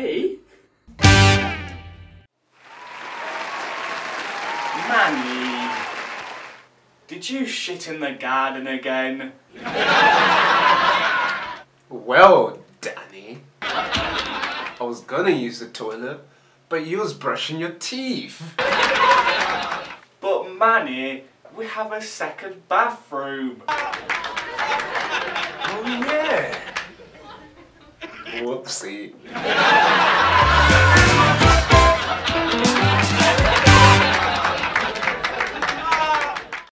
Me? Manny, did you shit in the garden again? Well, Danny, I was gonna use the toilet, but you was brushing your teeth. But Manny, we have a second bathroom. Oh yeah. Whoopsie.